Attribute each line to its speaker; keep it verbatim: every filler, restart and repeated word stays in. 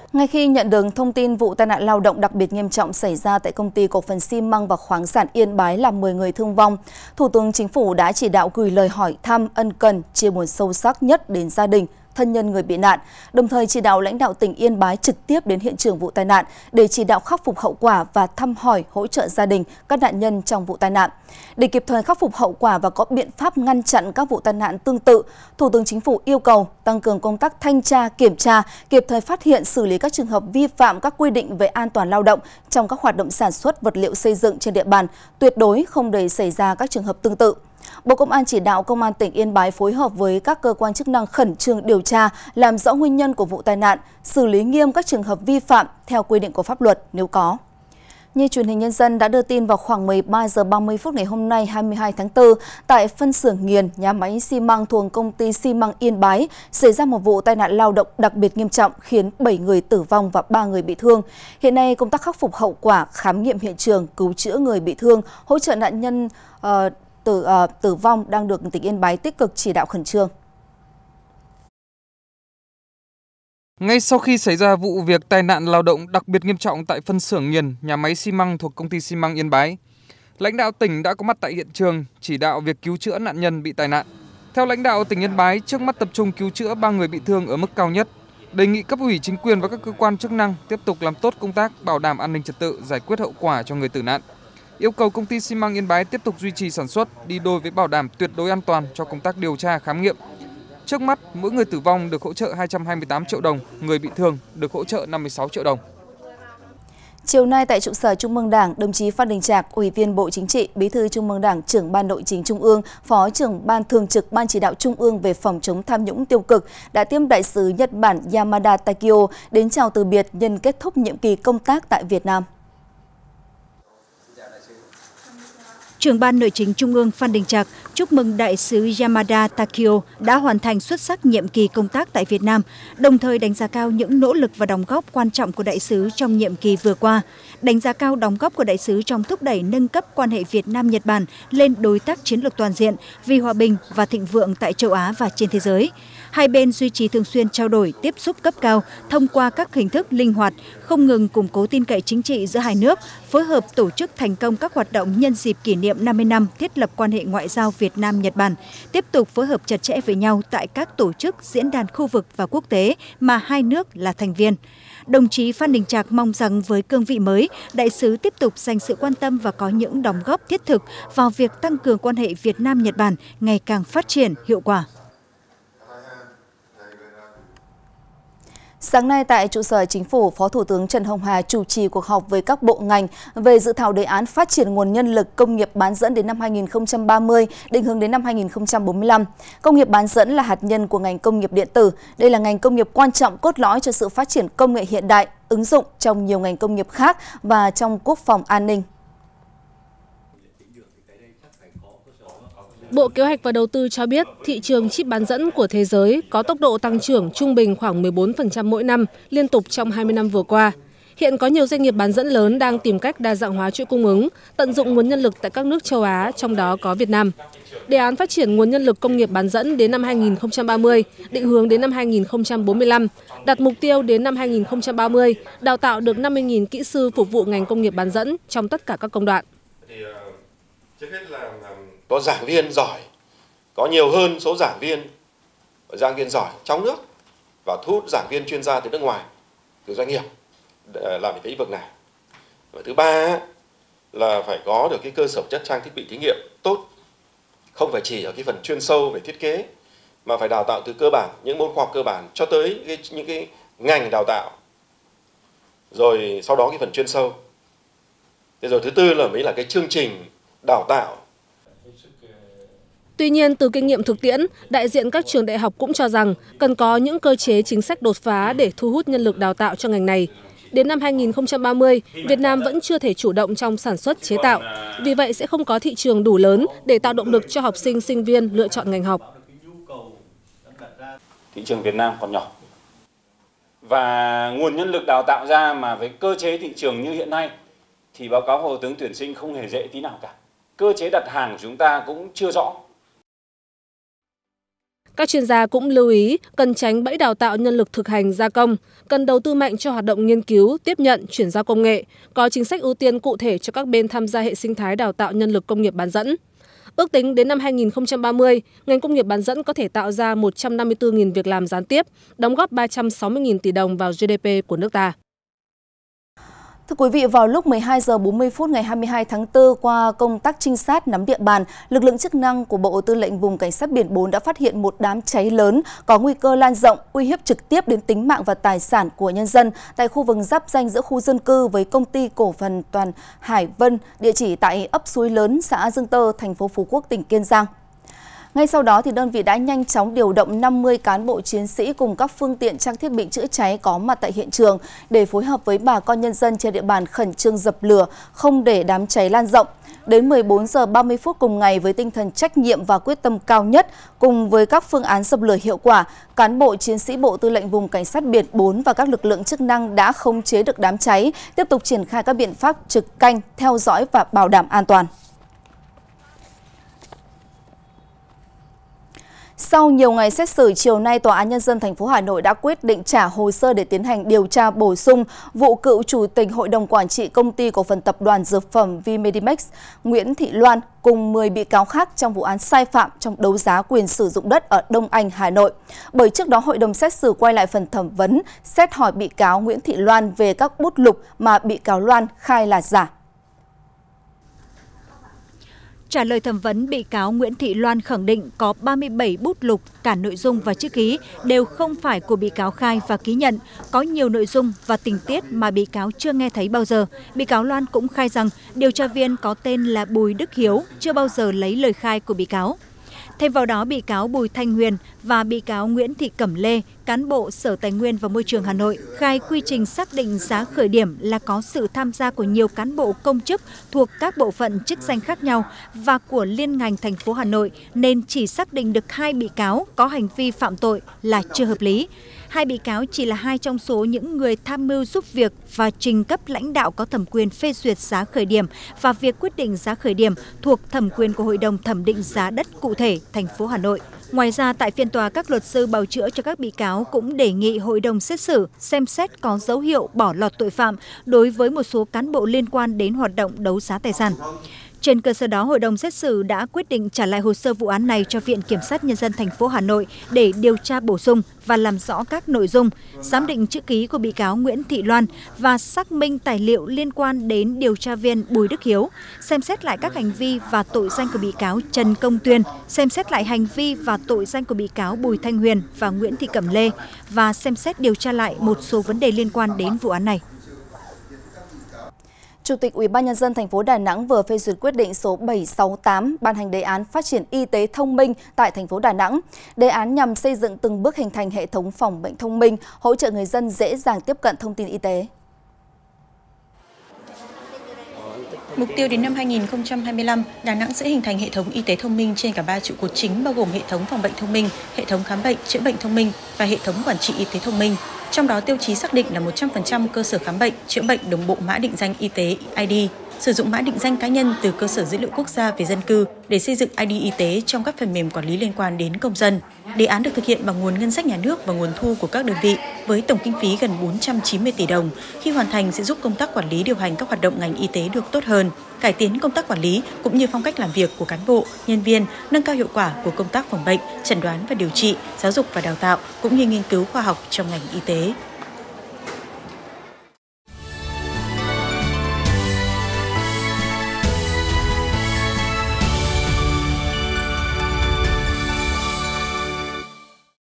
Speaker 1: Ngay khi nhận được thông tin vụ tai nạn lao động đặc biệt nghiêm trọng xảy ra tại công ty cổ phần xi măng và khoáng sản Yên Bái làm mười người thương vong, Thủ tướng Chính phủ đã chỉ đạo gửi lời hỏi thăm ân cần, chia buồn sâu sắc nhất đến gia đình, thân nhân người bị nạn, đồng thời chỉ đạo lãnh đạo tỉnh Yên Bái trực tiếp đến hiện trường vụ tai nạn để chỉ đạo khắc phục hậu quả và thăm hỏi hỗ trợ gia đình các nạn nhân trong vụ tai nạn. Để kịp thời khắc phục hậu quả và có biện pháp ngăn chặn các vụ tai nạn tương tự, Thủ tướng Chính phủ yêu cầu tăng cường công tác thanh tra, kiểm tra, kịp thời phát hiện xử lý các trường hợp vi phạm các quy định về an toàn lao động trong các hoạt động sản xuất vật liệu xây dựng trên địa bàn, tuyệt đối không để xảy ra các trường hợp tương tự. Bộ Công an chỉ đạo Công an tỉnh Yên Bái phối hợp với các cơ quan chức năng khẩn trương điều tra, làm rõ nguyên nhân của vụ tai nạn, xử lý nghiêm các trường hợp vi phạm theo quy định của pháp luật nếu có. Như truyền hình Nhân dân đã đưa tin vào khoảng mười ba giờ ba mươi phút ngày hôm nay hai mươi hai tháng tư, tại phân xưởng nghiền, nhà máy xi măng thuộc công ty xi măng Yên Bái, xảy ra một vụ tai nạn lao động đặc biệt nghiêm trọng khiến bảy người tử vong và ba người bị thương. Hiện nay, công tác khắc phục hậu quả, khám nghiệm hiện trường, cứu chữa người bị thương, hỗ trợ nạn nhân uh, tử, uh, tử vong đang được tỉnh Yên Bái tích cực chỉ đạo khẩn trương.
Speaker 2: Ngay sau khi xảy ra vụ việc tai nạn lao động đặc biệt nghiêm trọng tại phân xưởng nghiền, nhà máy xi măng thuộc công ty xi măng Yên Bái, lãnh đạo tỉnh đã có mặt tại hiện trường chỉ đạo việc cứu chữa nạn nhân bị tai nạn. Theo lãnh đạo tỉnh Yên Bái, trước mắt tập trung cứu chữa ba người bị thương ở mức cao nhất, đề nghị cấp ủy chính quyền và các cơ quan chức năng tiếp tục làm tốt công tác bảo đảm an ninh trật tự, giải quyết hậu quả cho người tử nạn. Yêu cầu công ty xi măng Yên Bái tiếp tục duy trì sản xuất đi đôi với bảo đảm tuyệt đối an toàn cho công tác điều tra khám nghiệm. Trước mắt, mỗi người tử vong được hỗ trợ hai trăm hai mươi tám triệu đồng, người bị thương được hỗ trợ năm mươi sáu triệu đồng.
Speaker 1: Chiều nay tại trụ sở Trung ương Đảng, đồng chí Phan Đình Trạc, Ủy viên Bộ Chính trị, Bí thư Trung ương Đảng, Trưởng ban Nội chính Trung ương, Phó trưởng ban Thường trực Ban Chỉ đạo Trung ương về phòng chống tham nhũng tiêu cực đã tiếp đại sứ Nhật Bản Yamada Takio đến chào từ biệt nhân kết thúc nhiệm kỳ công tác tại Việt Nam.
Speaker 3: Trưởng ban Nội chính Trung ương Phan Đình Trạc chúc mừng đại sứ Yamada Takio đã hoàn thành xuất sắc nhiệm kỳ công tác tại Việt Nam, đồng thời đánh giá cao những nỗ lực và đóng góp quan trọng của đại sứ trong nhiệm kỳ vừa qua, đánh giá cao đóng góp của đại sứ trong thúc đẩy nâng cấp quan hệ Việt Nam-Nhật Bản lên đối tác chiến lược toàn diện vì hòa bình và thịnh vượng tại châu Á và trên thế giới. Hai bên duy trì thường xuyên trao đổi, tiếp xúc cấp cao thông qua các hình thức linh hoạt, không ngừng củng cố tin cậy chính trị giữa hai nước, phối hợp tổ chức thành công các hoạt động nhân dịp kỷ niệm năm mươi năm thiết lập quan hệ ngoại giao Việt Nam-Nhật Bản, tiếp tục phối hợp chặt chẽ với nhau tại các tổ chức, diễn đàn khu vực và quốc tế mà hai nước là thành viên. Đồng chí Phan Đình Trạc mong rằng với cương vị mới, đại sứ tiếp tục dành sự quan tâm và có những đóng góp thiết thực vào việc tăng cường quan hệ Việt Nam-Nhật Bản ngày càng phát triển hiệu quả.
Speaker 1: Sáng nay tại trụ sở Chính phủ, Phó Thủ tướng Trần Hồng Hà chủ trì cuộc họp với các bộ ngành về dự thảo đề án phát triển nguồn nhân lực công nghiệp bán dẫn đến năm hai nghìn không trăm ba mươi, định hướng đến năm hai nghìn không trăm bốn mươi lăm. Công nghiệp bán dẫn là hạt nhân của ngành công nghiệp điện tử. Đây là ngành công nghiệp quan trọng cốt lõi cho sự phát triển công nghệ hiện đại, ứng dụng trong nhiều ngành công nghiệp khác và trong quốc phòng an ninh.
Speaker 4: Bộ Kế hoạch và Đầu tư cho biết thị trường chip bán dẫn của thế giới có tốc độ tăng trưởng trung bình khoảng mười bốn phần trăm mỗi năm liên tục trong hai mươi năm vừa qua. Hiện có nhiều doanh nghiệp bán dẫn lớn đang tìm cách đa dạng hóa chuỗi cung ứng, tận dụng nguồn nhân lực tại các nước châu Á, trong đó có Việt Nam. Đề án phát triển nguồn nhân lực công nghiệp bán dẫn đến năm hai nghìn không trăm ba mươi, định hướng đến năm hai nghìn không trăm bốn mươi lăm, đặt mục tiêu đến năm hai nghìn không trăm ba mươi, đào tạo được năm mươi nghìn kỹ sư phục vụ ngành công nghiệp bán dẫn trong tất cả các công đoạn.
Speaker 5: Có giảng viên giỏi, có nhiều hơn số giảng viên, giảng viên giỏi trong nước và thu hút giảng viên chuyên gia từ nước ngoài, từ doanh nghiệp để làm cái lĩnh vực này. Và thứ ba là phải có được cái cơ sở chất trang thiết bị thí nghiệm tốt, không phải chỉ ở cái phần chuyên sâu về thiết kế mà phải đào tạo từ cơ bản, những môn khoa học cơ bản cho tới cái, những cái ngành đào tạo, rồi sau đó cái phần chuyên sâu. Thế rồi thứ tư là mới là cái chương trình đào tạo.
Speaker 4: Tuy nhiên, từ kinh nghiệm thực tiễn, đại diện các trường đại học cũng cho rằng cần có những cơ chế chính sách đột phá để thu hút nhân lực đào tạo cho ngành này. Đến năm hai nghìn không trăm ba mươi, Việt Nam vẫn chưa thể chủ động trong sản xuất chế tạo, vì vậy sẽ không có thị trường đủ lớn để tạo động lực cho học sinh, sinh viên lựa chọn ngành học.
Speaker 6: Thị trường Việt Nam còn nhỏ và nguồn nhân lực đào tạo ra mà với cơ chế thị trường như hiện nay thì báo cáo Thủ tướng tuyển sinh không hề dễ tí nào cả. Cơ chế đặt hàng của chúng ta cũng chưa rõ.
Speaker 4: Các chuyên gia cũng lưu ý cần tránh bẫy đào tạo nhân lực thực hành gia công, cần đầu tư mạnh cho hoạt động nghiên cứu, tiếp nhận, chuyển giao công nghệ, có chính sách ưu tiên cụ thể cho các bên tham gia hệ sinh thái đào tạo nhân lực công nghiệp bán dẫn. Ước tính đến năm hai nghìn không trăm ba mươi, ngành công nghiệp bán dẫn có thể tạo ra một trăm năm mươi tư nghìn việc làm gián tiếp, đóng góp ba trăm sáu mươi nghìn tỷ đồng vào giê đê pê của nước ta.
Speaker 1: Thưa quý vị, vào lúc mười hai giờ bốn mươi phút ngày hai mươi hai tháng tư, qua công tác trinh sát nắm địa bàn, lực lượng chức năng của Bộ Tư lệnh Vùng Cảnh sát Biển bốn đã phát hiện một đám cháy lớn có nguy cơ lan rộng, uy hiếp trực tiếp đến tính mạng và tài sản của nhân dân tại khu vực giáp ranh giữa khu dân cư với công ty cổ phần Toàn Hải Vân, địa chỉ tại ấp Suối Lớn, xã Dương Tơ, thành phố Phú Quốc, tỉnh Kiên Giang. Ngay sau đó, thì đơn vị đã nhanh chóng điều động năm mươi cán bộ chiến sĩ cùng các phương tiện trang thiết bị chữa cháy có mặt tại hiện trường để phối hợp với bà con nhân dân trên địa bàn khẩn trương dập lửa, không để đám cháy lan rộng. Đến mười bốn giờ ba mươi phút cùng ngày, với tinh thần trách nhiệm và quyết tâm cao nhất, cùng với các phương án dập lửa hiệu quả, cán bộ chiến sĩ Bộ Tư lệnh Vùng Cảnh sát Biển bốn và các lực lượng chức năng đã khống chế được đám cháy, tiếp tục triển khai các biện pháp trực canh, theo dõi và bảo đảm an toàn. Sau nhiều ngày xét xử, chiều nay Tòa án Nhân dân thành phố Hà Nội đã quyết định trả hồ sơ để tiến hành điều tra bổ sung vụ cựu Chủ tịch Hội đồng Quản trị Công ty Cổ phần Tập đoàn Dược phẩm V-Medimax Nguyễn Thị Loan cùng mười bị cáo khác trong vụ án sai phạm trong đấu giá quyền sử dụng đất ở Đông Anh, Hà Nội. Bởi trước đó, hội đồng xét xử quay lại phần thẩm vấn, xét hỏi bị cáo Nguyễn Thị Loan về các bút lục mà bị cáo Loan khai là giả.
Speaker 3: Trả lời thẩm vấn, bị cáo Nguyễn Thị Loan khẳng định có ba mươi bảy bút lục, cả nội dung và chữ ký đều không phải của bị cáo khai và ký nhận, có nhiều nội dung và tình tiết mà bị cáo chưa nghe thấy bao giờ. Bị cáo Loan cũng khai rằng điều tra viên có tên là Bùi Đức Hiếu chưa bao giờ lấy lời khai của bị cáo. Thêm vào đó, bị cáo Bùi Thanh Huyền và bị cáo Nguyễn Thị Cẩm Lê, cán bộ Sở Tài nguyên và Môi trường Hà Nội, khai quy trình xác định giá khởi điểm là có sự tham gia của nhiều cán bộ công chức thuộc các bộ phận chức danh khác nhau và của liên ngành thành phố Hà Nội, nên chỉ xác định được hai bị cáo có hành vi phạm tội là chưa hợp lý. Hai bị cáo chỉ là hai trong số những người tham mưu giúp việc và trình cấp lãnh đạo có thẩm quyền phê duyệt giá khởi điểm và việc quyết định giá khởi điểm thuộc thẩm quyền của Hội đồng thẩm định giá đất cụ thể thành phố Hà Nội. Ngoài ra, tại phiên tòa, các luật sư bào chữa cho các bị cáo cũng đề nghị hội đồng xét xử xem xét có dấu hiệu bỏ lọt tội phạm đối với một số cán bộ liên quan đến hoạt động đấu giá tài sản. Trên cơ sở đó, hội đồng xét xử đã quyết định trả lại hồ sơ vụ án này cho Viện Kiểm sát Nhân dân thành phố Hà Nội để điều tra bổ sung và làm rõ các nội dung, giám định chữ ký của bị cáo Nguyễn Thị Loan và xác minh tài liệu liên quan đến điều tra viên Bùi Đức Hiếu, xem xét lại các hành vi và tội danh của bị cáo Trần Công Tuyên, xem xét lại hành vi và tội danh của bị cáo Bùi Thanh Huyền và Nguyễn Thị Cẩm Lê và xem xét điều tra lại một số vấn đề liên quan đến vụ án này.
Speaker 1: Chủ tịch Ủy ban Nhân dân thành phố Đà Nẵng vừa phê duyệt quyết định số bảy trăm sáu mươi tám ban hành đề án phát triển y tế thông minh tại thành phố Đà Nẵng. Đề án nhằm xây dựng từng bước hình thành hệ thống phòng bệnh thông minh, hỗ trợ người dân dễ dàng tiếp cận thông tin y tế.
Speaker 7: Mục tiêu đến năm hai nghìn không trăm hai mươi lăm, Đà Nẵng sẽ hình thành hệ thống y tế thông minh trên cả ba trụ cột chính, bao gồm hệ thống phòng bệnh thông minh, hệ thống khám bệnh, chữa bệnh thông minh và hệ thống quản trị y tế thông minh. Trong đó, tiêu chí xác định là một trăm phần trăm cơ sở khám bệnh, chữa bệnh đồng bộ mã định danh y tế I D, sử dụng mã định danh cá nhân từ cơ sở dữ liệu quốc gia về dân cư để xây dựng I D y tế trong các phần mềm quản lý liên quan đến công dân. Đề án được thực hiện bằng nguồn ngân sách nhà nước và nguồn thu của các đơn vị với tổng kinh phí gần bốn trăm chín mươi tỷ đồng. Khi hoàn thành sẽ giúp công tác quản lý điều hành các hoạt động ngành y tế được tốt hơn, cải tiến công tác quản lý cũng như phong cách làm việc của cán bộ, nhân viên, nâng cao hiệu quả của công tác phòng bệnh, chẩn đoán và điều trị, giáo dục và đào tạo cũng như nghiên cứu khoa học trong ngành y tế.